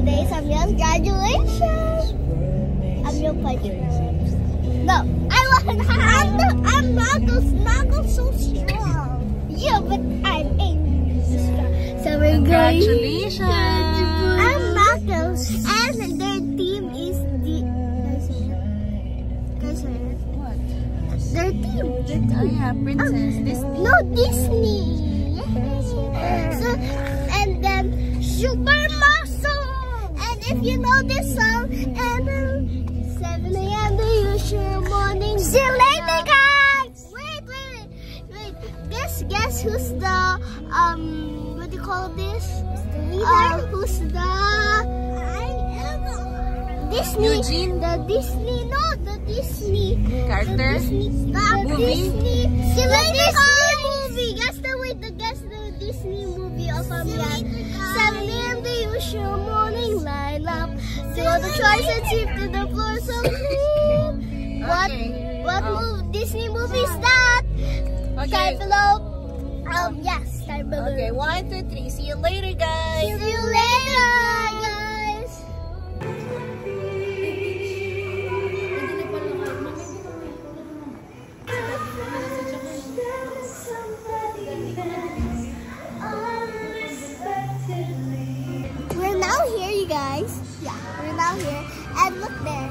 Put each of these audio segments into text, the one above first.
today is Amy's graduation. Amyo punch. No, I'm not so strong. Yeah, but I'm strong. So we're Congratulations. I'm Knuckles, and their team is What? their team. Oh yeah, Princess Disney. No, Disney. So, and then Super Muscle. And if you know this song, and 7 a.m. the usual morning. See you later, guys. Wait. Guess who's the what do you call this? Who's the Disney? Eugene? The Disney Character? The Disney Movie? movie. Guess the Disney movie of 7 a.m. the usual morning lineup. So the choices shift to the floor so clean. What Disney movie is that? Okay. Start below. Yes, start below. Okay, 1, 2, 3. See you later, guys. See you later, guys. We're now here, you guys. Yeah, we're now here. And look there.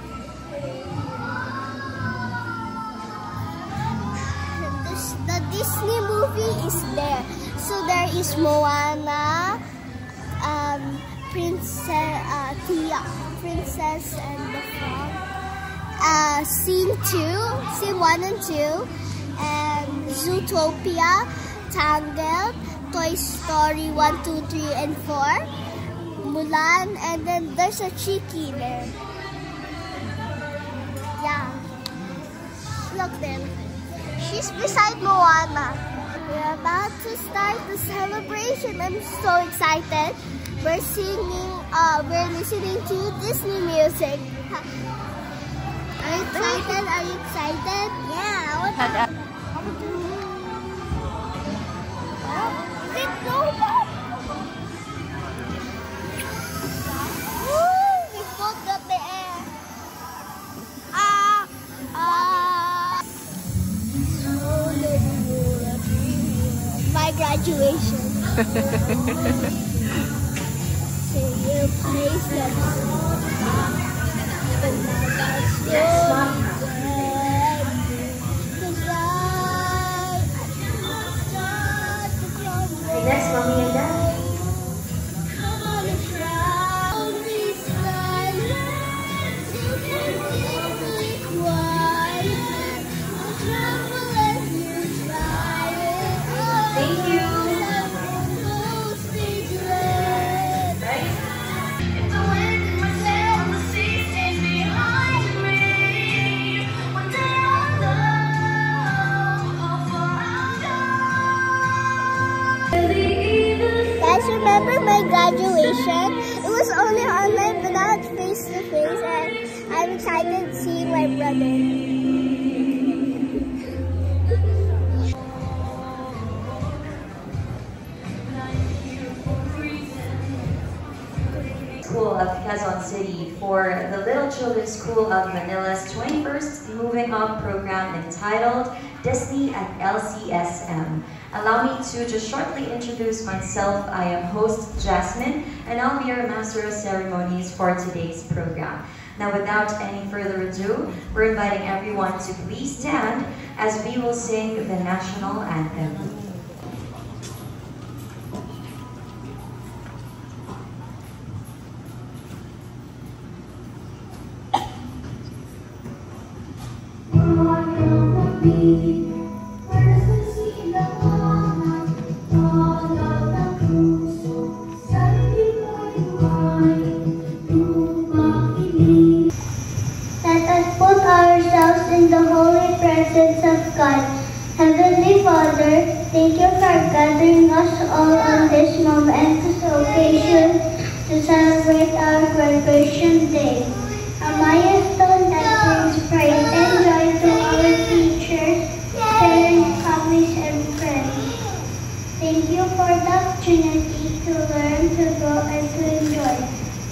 The Disney movie is there. So there is Moana, Princess and the Frog. Scene 1 and 2, and Zootopia, Tangled, Toy Story 1, 2, 3, and 4, Mulan, and then there's a Cheeky there. Yeah. Look there. She's beside Moana. We're about to start the celebration. I'm so excited. We're listening to Disney music. Are you excited? Yeah. We both got the air. My graduation. Say you praise Next, Mommy and Dad. Thank you. Guys, remember my graduation? It was only online, but now it's face to face, and I'm excited seeing my brother. School of Quezon City for the Little Children's School of Manila's 21st Moving Up program entitled Disney at LCSM. Allow me to just shortly introduce myself. I am host Jasmine, and I'll be your master of ceremonies for today's program. Now, without any further ado, we're inviting everyone to please stand as we will sing the national anthem. Let us put ourselves in the holy presence of God. Heavenly Father, thank you for gathering us all on this momentous occasion to celebrate our graduation day. A milestone that brings pride and joy to our teachers, parents, families, and friends. Thank you for the opportunity to learn, to grow, and to enjoy.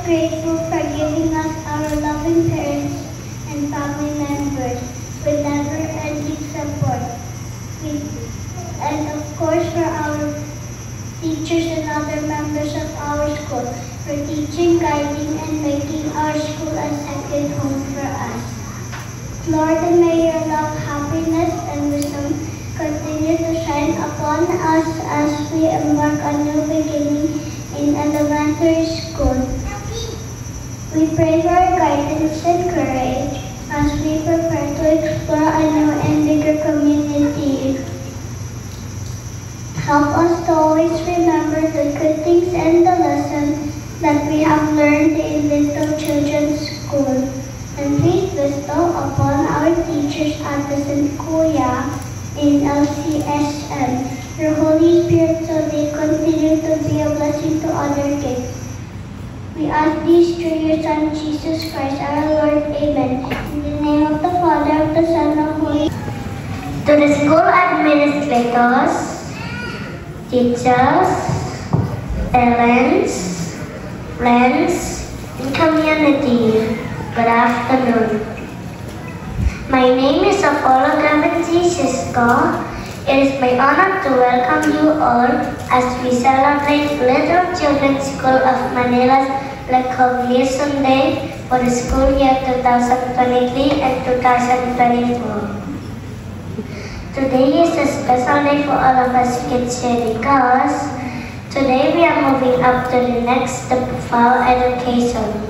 grateful for giving us our loving parents and family members with never-ending support. And of course for our teachers and other members of our school for teaching, guiding, and making our school a second home for us. Lord, and may your love, happiness, and wisdom continue to shine upon us as we embark on new beginning in elementary school. We pray for guidance and courage as we prepare to explore a new and bigger community. Help us to always remember the good things and the lessons that we have learned in Little Children's School. And please bestow upon our teachers at the St. Kuya in LCSM your Holy Spirit so they continue to be a blessing to other kids. We ask these through your Son, Jesus Christ, our Lord. Amen. In the name of the Father, of the Son, of the Holy Spirit. To the school administrators, teachers, parents, friends, and community, good afternoon. My name is Apollo Gavin Cisco. It is my honor to welcome you all as we celebrate Little Children's School of Manila's Recognition Day for the school year 2023 and 2024. Today is a special day for all of us kids here because today we are moving up to the next step of our education.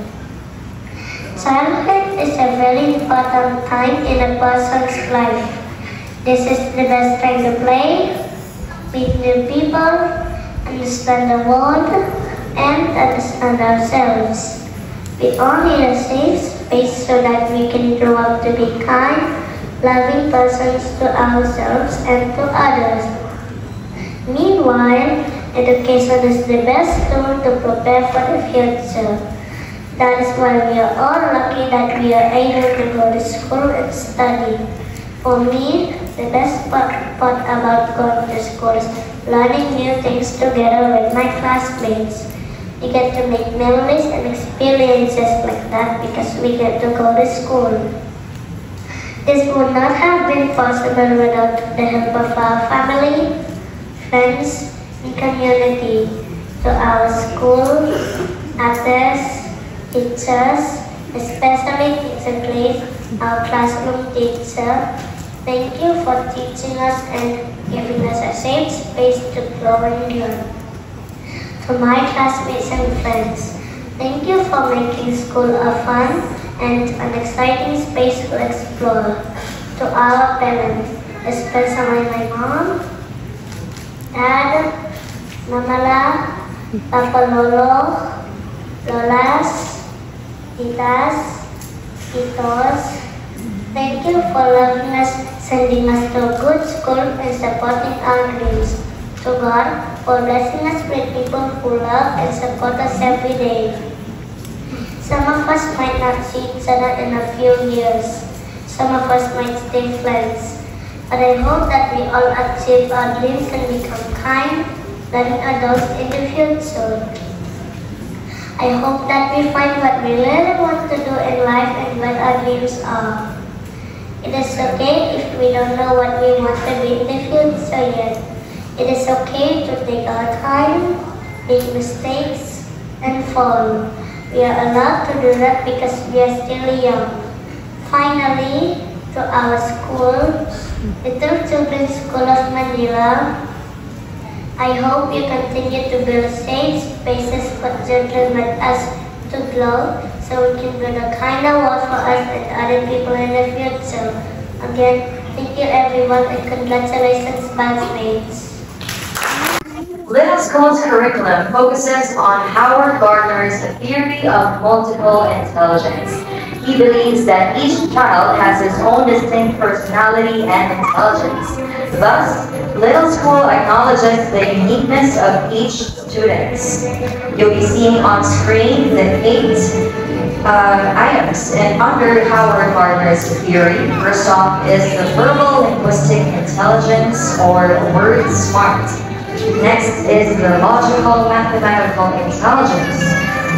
Childhood is a very important time in a person's life. This is the best time to play, meet new people, understand the world, and understand ourselves. We all need a safe space so that we can grow up to be kind, loving persons to ourselves and to others. Meanwhile, education is the best tool to prepare for the future. That is why we are all lucky that we are able to go to school and study. For me, the best part about going to school is learning new things together with my classmates. We get to make memories and experiences like that because we get to go to school. This would not have been possible without the help of our family, friends, and community. To our school, others, teachers, especially Teacher Grace, our classroom teacher, thank you for teaching us and giving us a safe space to grow and learn. To my classmates and friends, thank you for making school a fun and an exciting space to explore. To our parents, especially my mom, Dad, Mamala, Papa Lolo, Lolas, Titas, Titos, thank you for loving us, sending us to a good school and supporting our dreams. To God for blessing us with people who love and support us every day. Some of us might not see each other in a few years. Some of us might stay friends. But I hope that we all achieve our dreams and become kind, loving adults in the future. I hope that we find what we really want to do in life and what our dreams are. It is okay if we don't know what we want to be in the future yet. It is okay to take our time, make mistakes, and fall. We are allowed to do that because we are still young. Finally, to our school, Little Children's School of Manila, I hope you continue to build safe spaces for children like us to grow so we can build a kinder world for us and other people in the future. Again, thank you everyone and congratulations batchmates. Little School's curriculum focuses on Howard Gardner's theory of multiple intelligence. He believes that each child has his own distinct personality and intelligence. Thus, Little School acknowledges the uniqueness of each student. You'll be seeing on screen the 8 items and under Howard Gardner's theory. First off is the verbal linguistic intelligence or word smart. Next is the logical mathematical intelligence.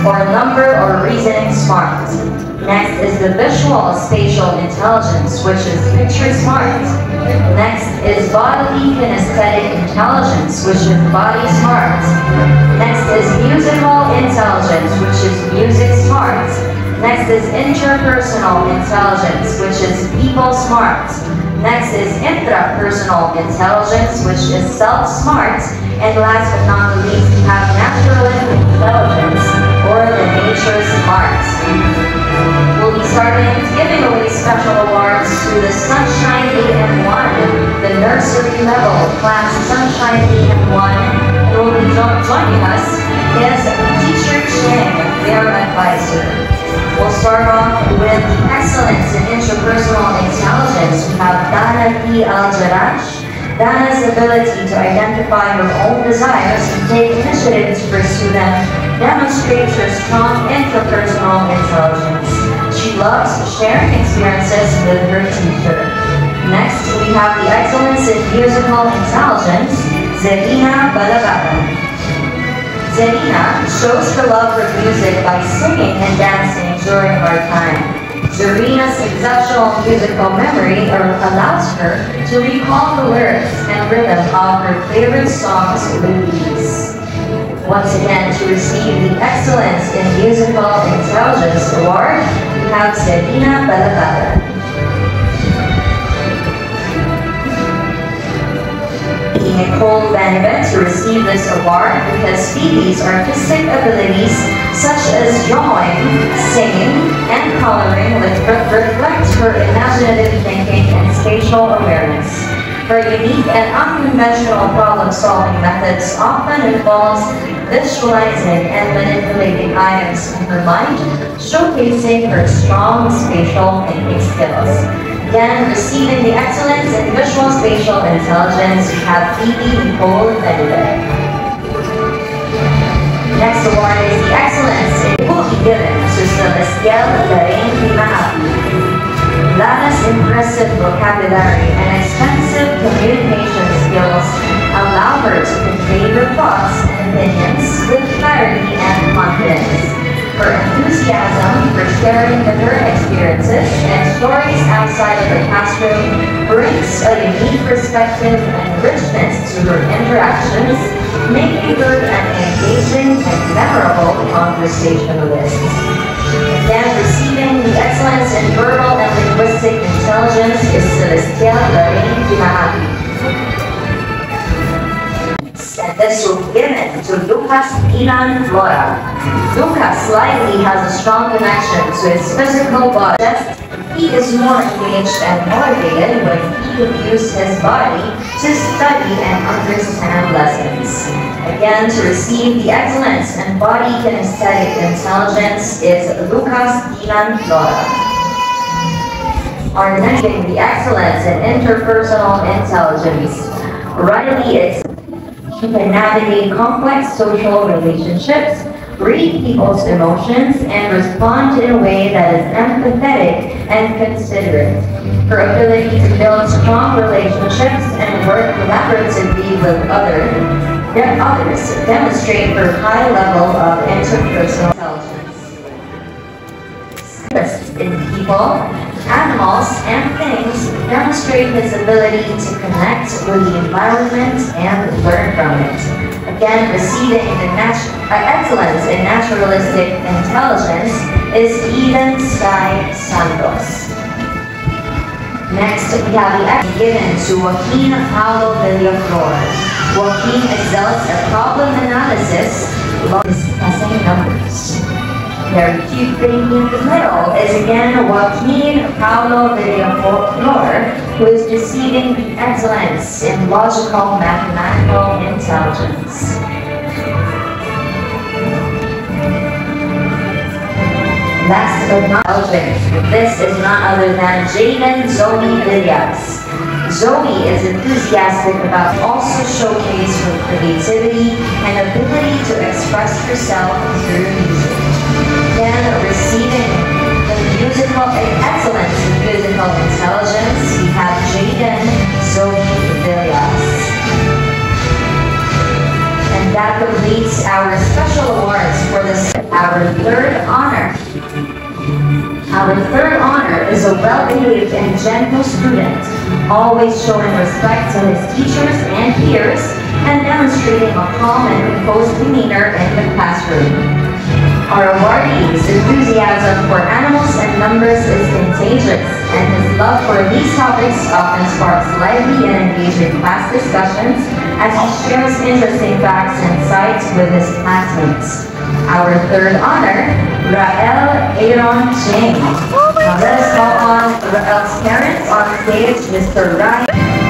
or number or reasoning smart. Next is the visual spatial intelligence, which is picture smart. Next is bodily kinesthetic intelligence, which is body smart. Next is musical intelligence, which is music smart. Next is interpersonal intelligence, which is people smart. Next is intrapersonal intelligence, which is self-smart. And last but not least, we have naturalistic intelligence, or the nature smart. We'll be starting giving away special awards to the Sunshine AM1, the nursery level class Sunshine AM1. And will be joining us is Teacher Cheng, their advisor. We'll start off with the excellence in interpersonal intelligence. We have Dana P. Al-Jaraj. Dana's ability to identify her own desires and take initiative to pursue them demonstrates her strong interpersonal intelligence. She loves sharing experiences with her teacher. Next, we have the excellence in musical intelligence, Zarina Balabata. Zarina shows her love for music by singing and dancing during our time. Zarina's exceptional musical memory allows her to recall the lyrics and rhythm of her favorite songs with ease. Once again, to receive the Excellence in Musical Intelligence Award, we have Zarina Balabata. Nicole Benevent to receive this award because Phoebe's artistic abilities such as drawing, singing, and coloring reflect her imaginative thinking and spatial awareness. Her unique and unconventional problem-solving methods often involves visualizing and manipulating items in her mind, showcasing her strong spatial thinking skills. Again, receiving the excellence in visual spatial intelligence, we have Phoebe Nicole Benedict. Next award is the excellence in will be given to Celestial Lorraine Pimahapi. Lana's impressive vocabulary and extensive communication skills allow her to convey her thoughts and opinions with clarity and confidence. Her enthusiasm for sharing her experiences and stories outside of the classroom brings a unique perspective and richness to her interactions, making her an engaging and memorable conversationalist. Again, receiving the excellence in verbal and linguistic intelligence is Celestia Lorraine Pimahapi. And this will be given to Lucas Ilan Flora. Lucas likely has a strong connection to his physical body. He is more engaged and motivated when he can use his body to study and understand lessons. Again, to receive the excellence in body kinesthetic intelligence is Lucas Ilan Flora. Our next thing, the excellence in interpersonal intelligence. Riley is She can navigate complex social relationships, read people's emotions, and respond in a way that is empathetic and considerate. Her ability to build strong relationships and work collaboratively with others demonstrate her high level of interpersonal intelligence. Interest in people, animals, and things demonstrate his ability to connect with the environment and learn from it. Again, receiving the excellence in naturalistic intelligence is Eden Sky Santos. Next, we have the excellence given to Joaquin Paulo Villaflor. Joaquin excels at problem analysis while discussing numbers. Very cute thing in the middle is again Joaquin Paulo Villaflor, who is receiving the excellence in logical mathematical intelligence. Last but not least, this is none other than Jaden Zoe Villas. Zoe is enthusiastic about also showcase her creativity and ability to express herself through music. Again, receiving the musical excellence in musical intelligence, we have Jaden Zoe Villas. And that completes our special awards for this our third honor. Our third honor is a well-behaved and gentle student, always showing respect to his teachers and peers, and demonstrating a calm and composed demeanor in the classroom. Our awardee's enthusiasm for animals and numbers is contagious, and his love for these topics often sparks lively and engaging class discussions as he shares interesting facts and insights with his classmates. Our third honor, Rael Aaron Ching. Now let us call on Rael's parents on stage, Mr. Ryan.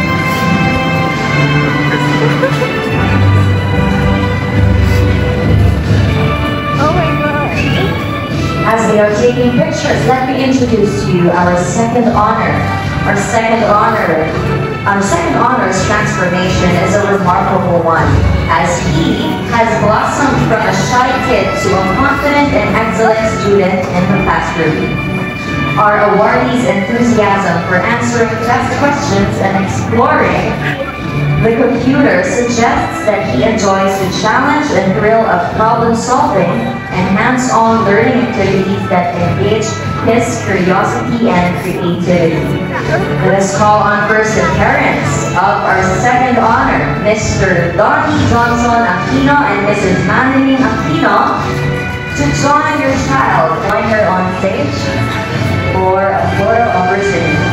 As they are taking pictures, let me introduce to you our second honor. Our second honor's transformation is a remarkable one, as he has blossomed from a shy kid to a confident and excellent student in the classroom. Our awardee's enthusiasm for answering test questions and exploring the computer suggests that he enjoys the challenge and thrill of problem solving and hands-on learning activities that engage his curiosity and creativity. Let us call on first the parents of our second honor, Mr. Donnie Johnson Aquino and Mrs. Manning Aquino, to join your child. Join her on stage for a photo opportunity.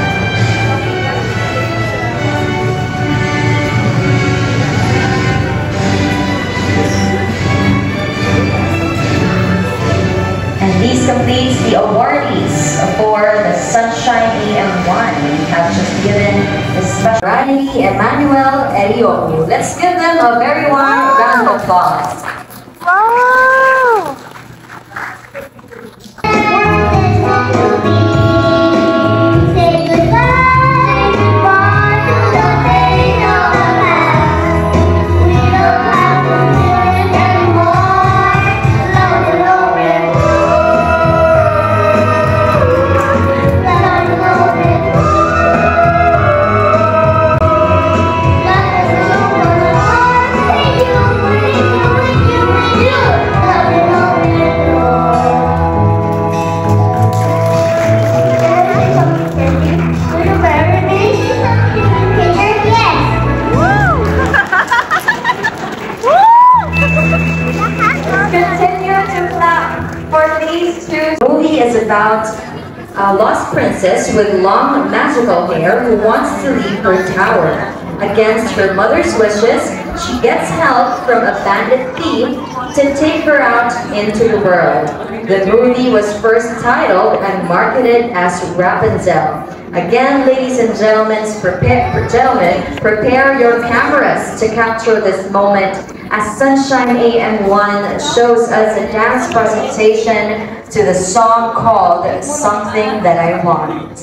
These completes the awardees for the Sunshine AM1. We have just given the special Riley Emmanuel Erioku. Let's give them a very warm round of applause. Wow! Say goodbye, goodbye to the days of the past. We don't have to live anymore. Love is over. Is about a lost princess with long magical hair who wants to leave her tower. Against her mother's wishes, she gets help from a bandit thief to take her out into the world. The movie was first titled and marketed as Rapunzel. Again, ladies and gentlemen, prepare your cameras to capture this moment as Sunshine AM1 shows us a dance presentation to the song called Something That I Want.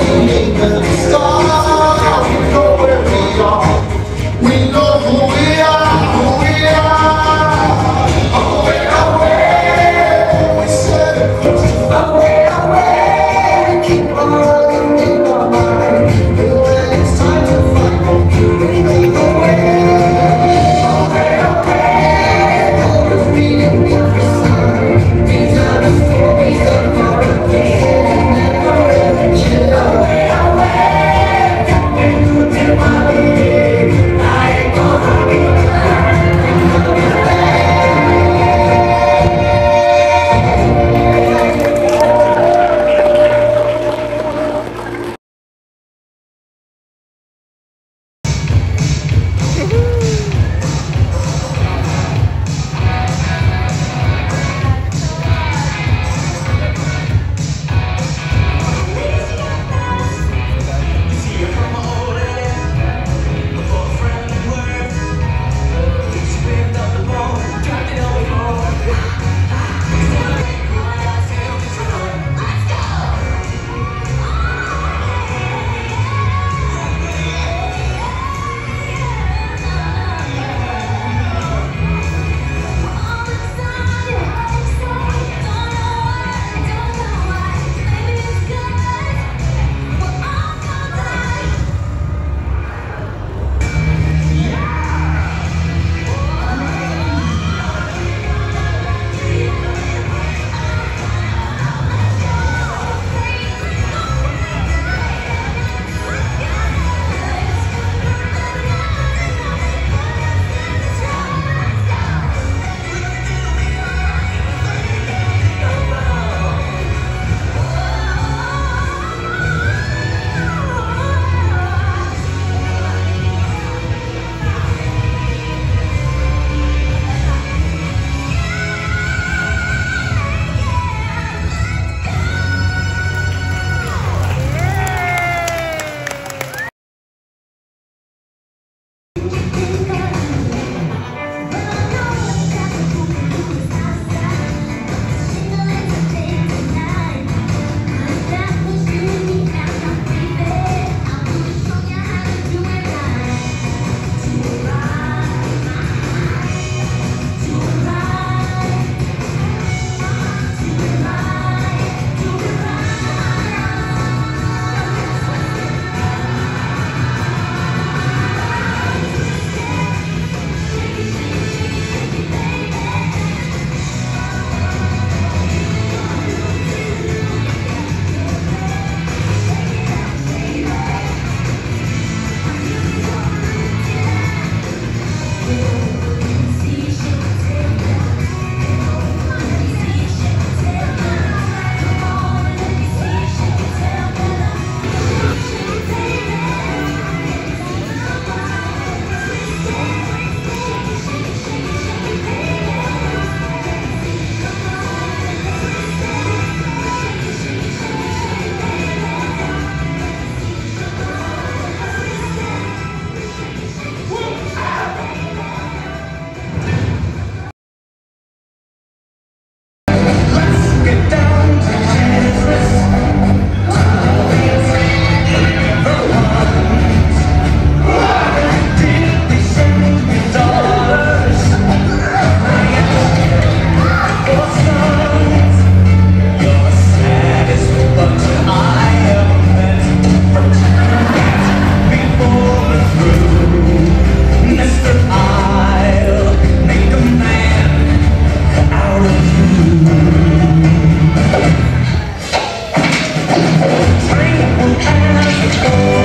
Tranquil as the